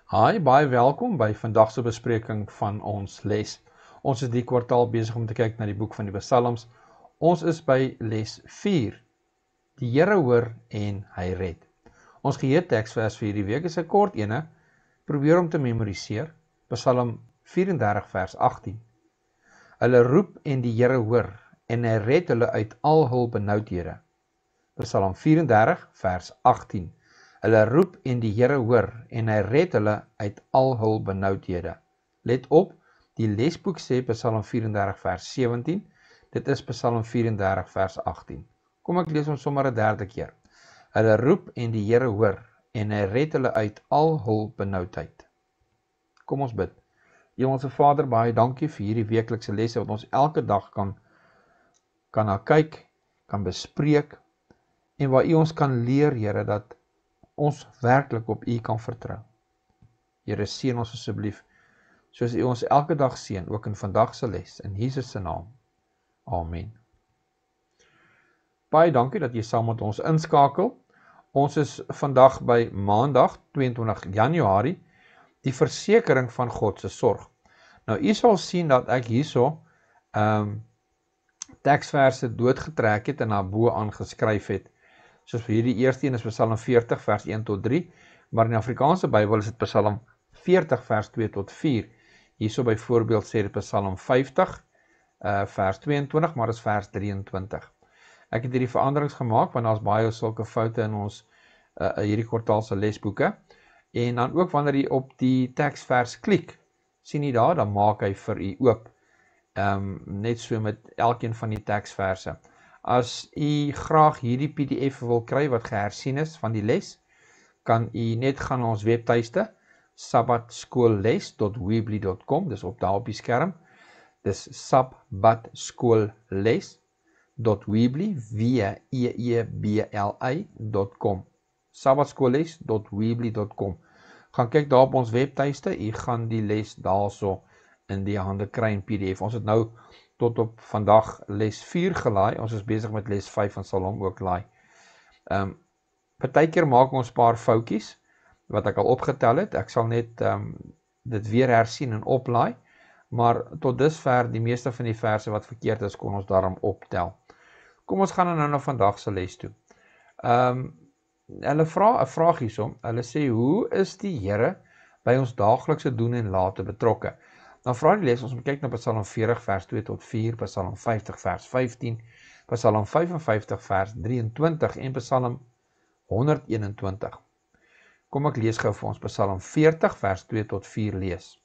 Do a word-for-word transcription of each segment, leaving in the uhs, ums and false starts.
Hi, baie welkom by vandag se bespreking van ons les. Ons is die kwartaal besig om te kyk na die boek van die Psalms. Ons is by les vier. Die Here hoor en hy red. Ons geheelteksvers vir hierdie week is 'n kort ene. Probeer om te memoriseer. Psalm vyf en dertig vers agttien. Hulle roep en die Here hoor en hy red hulle uit al hul benoudhede. Psalm vyf en dertig vers agttien. Hulle roep en die Here hoor en hy red hulle uit al hul benoudhede. Let op, die lesboek sê Psalm vyf en dertig vers sewentien, dit is Psalm vyf en dertig vers agttien. Kom ek lees ons sommer 'n derde keer. Hulle roep en die Here hoor en hy red hulle uit al hul benoudheid. Kom ons bid. Hemelse Vader, baie dankie vir hierdie weeklikse lesse wat ons elke dag kan, kan na kyk, kan bespreek en waar U ons kan leer, Here, dat ons werklik op U kan vertrou. Here, seën ons asseblief, soos U ons elke dag seën, ook in vandag se les, in Jesus se naam. Amen. Baie dankie dat jy saam met ons inskakel. Ons is vandag by Maandag, tweeëntwintig Januarie, die versekering van God se sorg. Nou, u sal sien dat ek hierso um, teksverse doodgetrek het en na bo aangeskryf het. Soos vir hierdie eerste een is Psalm veertig vers een tot drie, maar in die Afrikaanse Bybel is dit Psalm veertig vers twee tot vier. Hierso byvoorbeeld sê dit Psalm vyftig uh, vers tweeëntwintig, maar is vers drieëntwintig. Ek het hierdie veranderings gemaak, want daar is baie sulke foute in ons uh, hierdie kwartaalse lesboeke. En dan ook wanneer jy op die teksvers klik, sien jy daar, dan maak hy vir u oop. Um, net so met elkeen van die teksverse. As u graag hierdie P D F wil kry wat gehersien is van die les, kan u net gaan na ons webtuiste, sabbatskoolles punt weebly punt com, dis op daar op die skerm, dis sabbatskoolles punt weebly, W E E B L Y punt com, sabbatskoolles punt weebly punt com. Gaan kyk daar op ons webtuiste, u gaan die les daarso in die hande kry in P D F. Ons het nou tot op vandag les vier gelaai, ons is besig met les vyf en sal hom ook laai. Um, Partykeer maak ons paar foutjies, wat ek al opgetel het, ek sal net um, dit weer hersien en oplaai, maar tot dusver die meeste van die verse wat verkeerd is, kon ons daarom optel. Kom ons gaan nou na vandag se les toe. Um, hulle vra 'n vraag hierso, hulle sê, hoe is die Here by ons daaglikse doen en late betrokke? Dan vra die les, ons moet kyk na Psalm veertig vers twee tot vier, Psalm vyftig vers vyftien, Psalm vyf en vyftig vers drieëntwintig en Psalm honderd eenentwintig. Kom ek lees gou vir ons Psalm veertig vers twee tot vier lees.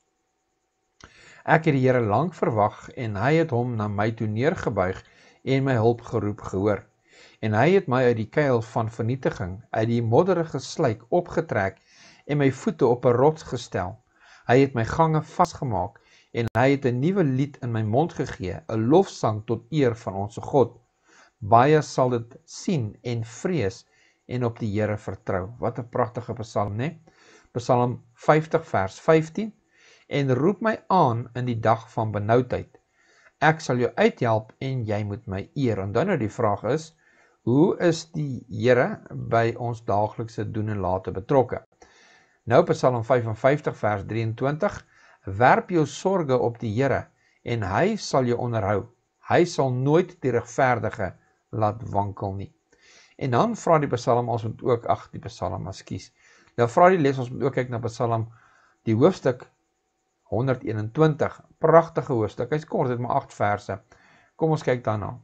Ek het die Here lank verwag en hy het hom na my toe neergebuig en my hulp geroep gehoor. En hy het my uit die kuil van vernietiging, uit die modderige sluik opgetrek en my voete op 'n rots gestel. Hy het my gange vasgemaak en hy het 'n nuwe lied in my mond gegee, 'n lofsang tot eer van ons God. Baie sal dit sien en vrees en op die Here vertrou. Wat 'n pragtige psalm, né? Psalm vyftig vers vyftien. En roep my aan in die dag van benoudheid. Ek sal jou uithelp en jy moet my eer. En dan nou die vraag is, hoe is die Here by ons daaglikse doen en late betrokke? Nou Psalm vyf en vyftig vers drieëntwintig, werp jou sorge op die Here en hy sal jou onderhou. Hy sal nooit die regverdige laat wankel nie. En dan vra die Psalm, ons moet ook, ag die Psalm, ekskuus. Nou vra die les, ons moet ook kyk na Psalm, die hoofstuk honderd eenentwintig, pragtige hoofstuk, hy is kort, dit maar agt verse. Kom ons kyk daarna.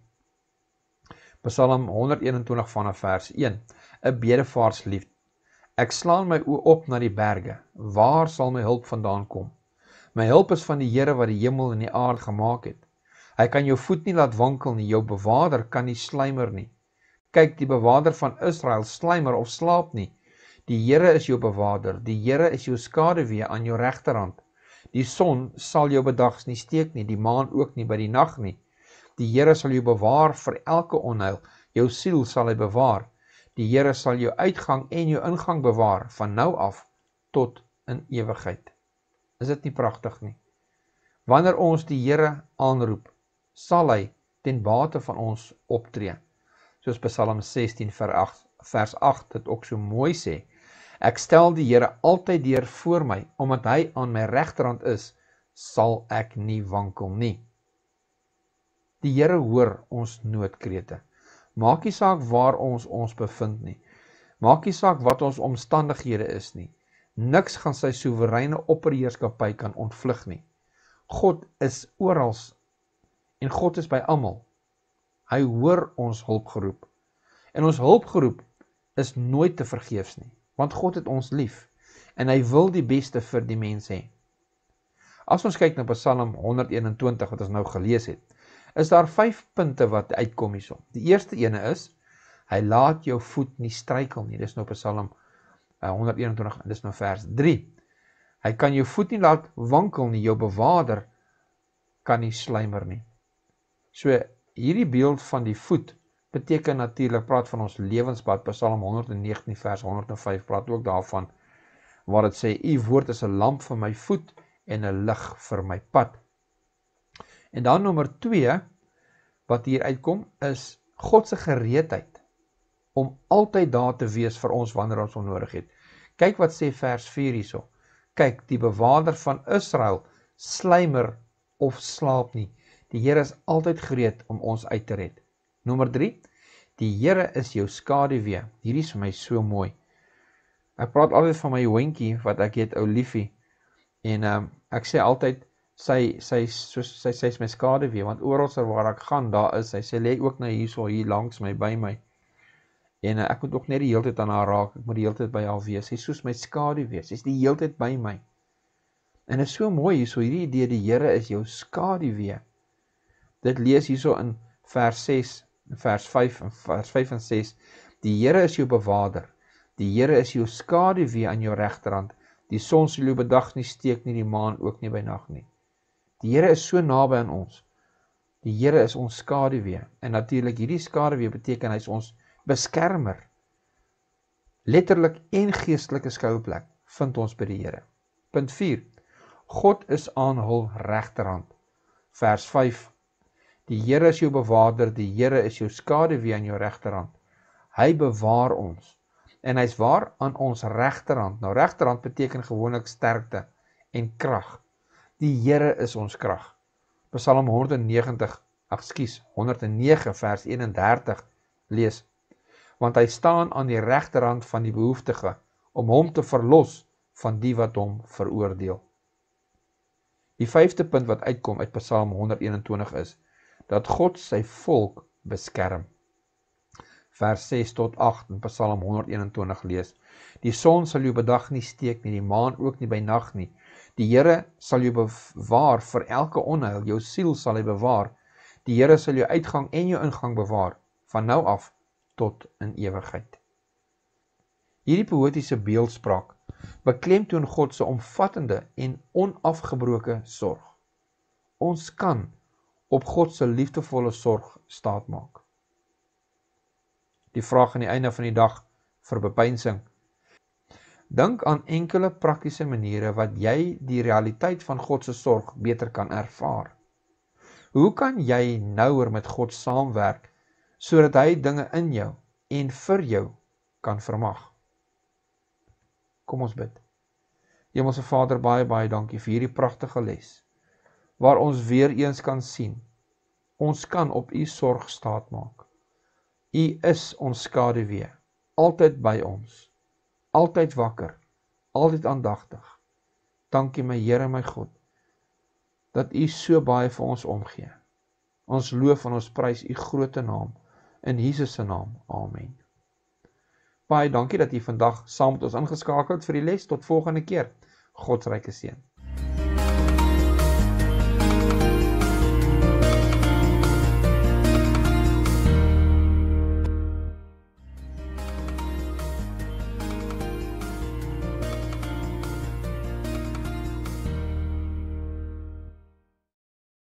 Psalm honderd eenentwintig vanaf vers een, 'n bedevaarslied. Ek slaan my oë op na die berge, waar sal my hulp vandaan kom? My hulp is van die Here wat die hemel en die aarde gemaak het. Hy kan jou voet nie laat wankel nie, jou bewaarder kan nie sluimer nie. Kyk, die bewaarder van Israel sluimer of slaap nie. Die Here is jou bewaarder, die Here is jou skaduwee aan jou regterhand. Die son sal jou bedags nie steek nie, die maan ook nie by die nag nie. Die Here sal jou bewaar vir elke onheil, jou siel sal hy bewaar. Die Here sal jou uitgang en jou ingang bewaar, van nou af tot in ewigheid. Is dit nie pragtig nie? Wanneer ons die Here aanroep, sal hy ten bate van ons optree. Soos Psalm sestien vers agt dit ook so mooi sê. Ek stel die Here altyd deur voor my, omdat hy aan my regterhand is, sal ek nie wankel nie. Die Here hoor ons noodkrete. Maak nie saak waar ons ons bevind nie. Maak nie saak wat ons omstandighede is nie. Niks gaan sy soewereine opperheerskappy kan ontvlug nie. God is oral en God is by almal. Hy hoor ons hulpgeroep. En ons hulpgeroep is nooit te vergeefs nie, want God het ons lief en hy wil die beste vir die mense hê. As ons kyk na Psalm honderd eenentwintig wat ons nou gelees het, is daar vyf punte wat uitkom hierso. Die eerste ene is, hy laat jou voet nie struikel nie. Dis nou Psalm honderd eenentwintig, dis nou vers drie. Hy kan jou voet nie laat wankel nie, jou bewaarder kan nie sluimer nie. So, hierdie beeld van die voet beteken natuurlik, praat van ons lewenspad. Psalm honderd negentien vers honderd vyf praat ook daarvan, waar dit sê, u woord is 'n lamp vir my voet en 'n lig vir my pad. En dan nommer twee, wat hier uitkom, is God se gereedheid om altyd daar te wees vir ons wanneer ons hom nodig het. Kyk wat sê vers vier hierso. Kyk, die bewaarder van Israel sluimer of slaap nie. Die Here is altyd gereed om ons uit te red. Nommer drie, die Here is jou skaduwee. Hierdie is vir my so mooi. Ek praat altyd van my hondjie wat ek het, ou liefie. En um, ek sê altyd, sy sy sy sy sy is my skaduwee, want oral waar ek gaan, daar is sy. Sy lê ook nou hierso hier langs my, by my. En uh, ek moet ook net die hele tyd aan haar raak. Ek moet die hele tyd by haar wees. Sy is soos my skaduwee. Sy is die hele tyd by my. En dit is so mooi hierso, hierdie idee, die Here is jou skaduwee. Dit lees hierso in vers ses, vers vyf en vers vyf en ses. Die Here is jou bewaarder. Die Here is jou skaduwee aan jou regterhand. Die son sal jou bedag nie steek nie, die maan ook nie by nag nie. Die Here is so naby aan ons. Die Here is ons skaduwee. En natuurlik hierdie skaduwee beteken hy is ons beskermer. Letterlik en geestelike skouplek vind ons by die Here. Punt vier. God is aan hul regterhand. Vers vyf. Die Here is jou bewaarder, die Here is jou skaduwee aan jou regterhand. Hy bewaar ons. En hy's waar aan ons regterhand. Nou regterhand beteken gewoonlik sterkte en krag. Die Here is ons krag. Psalm honderd negentig, ag skus, honderd nege vers een en dertig lees. Want hy staan aan die regterhand van die behoeftige om hom te verlos van die wat hom veroordeel. Die vyfde punt wat uitkom uit Psalm honderd eenentwintig is dat God sy volk beskerm. Vers ses tot agt in Psalm honderd eenentwintig lees. Die son sal jou bedag nie steek nie, die maan ook nie by nag nie. Die Here sal jou bewaar vir elke onheil, jou siel sal hy bewaar. Die Here sal jou uitgang en jou ingang bewaar, van nou af tot in ewigheid. Hierdie poëtiese beeldspraak beklemtoon God se omvattende en onafgebroke sorg. Ons kan op God se liefdevolle sorg staatmaak. Die vraag aan die einde van die dag vir bepeinsing. Dink aan enkele praktiese maniere wat jy die realiteit van God se sorg beter kan ervaar. Hoe kan jy nouer met God saamwerk sodat hy dinge in jou en vir jou kan vermag? Kom ons bid. Hemelse Vader, baie baie dankie vir hierdie pragtige les, waar ons weer eens kan sien, ons kan op u sorg staatmaak. U is ons skaduwee, altyd by ons, altyd wakker, altyd aandagtig. Dankie my Here, my God, dat u so baie vir ons omgee. Ons loof en ons prys u groote naam, in Jesus se naam, amen. Baie dankie dat u vandag saam met ons ingeskakel het vir die les. Tot volgende keer. God se ryke seën.